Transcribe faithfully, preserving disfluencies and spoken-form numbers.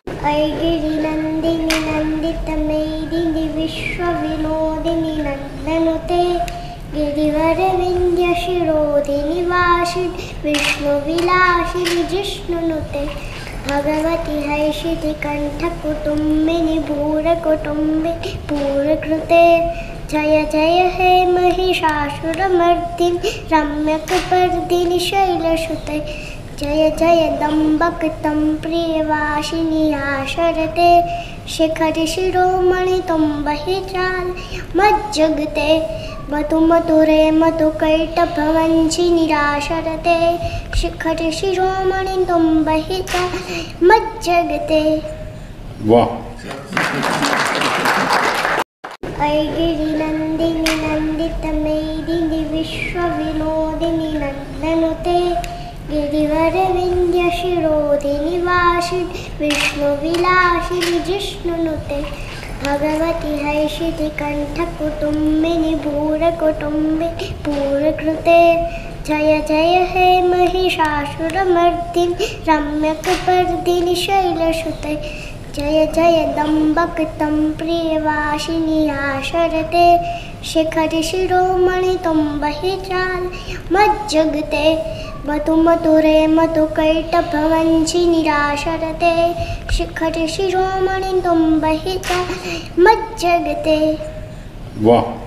ऐगिरिनन्दिनि नन्दितमेदिनि विश्वविनोदिनि नन्दनुते गिरिवरविन्द्यशिरोधिनि वासिनि विष्णुविलासिनि जिष्णुनुते भगवति हैषितिकण्ठकुटुम्बिनि भूरकुटुम्बिनि पूरकृते जय जय हे महिषासुरमर्दिनि रम्यकपर्दिनि शैलसुते जय जय दम्बकतं प्रियवासिनि आशरते शिखरि शिरोमणि तुम्बहि चाल मज्जगते मधु मधुरे मधुकैटभवंशि निराशरते शिखरि शिरोमणि तुम्बहि चाल मज्जगते। वाह। ऐगिरिनन्दिनि नन्दितमेदिनि विश्वविनोदिनि नन्दनुते गिरिवरविन्द्यशिरोधिनि वासिनि विष्णुविलासिनि जिष्णुनुते भगवति हैषितिकण्ठकुटुम्बिनि भूरकुटुम्बिनि पूरकृते जय जय हे महिषासुरमर्दिनि रम्यकपर्दिनि शैलसुते जय जय दम्बकतं प्रियवासिनि आशरते शिखरि शिरोमणि तुम्बहि चाल मज्जगते मधु मधुरे मधुकैटभवंशि निराशरते शिखरि शिरोमणि तुम्बहि चाल मज्जगते। वाह।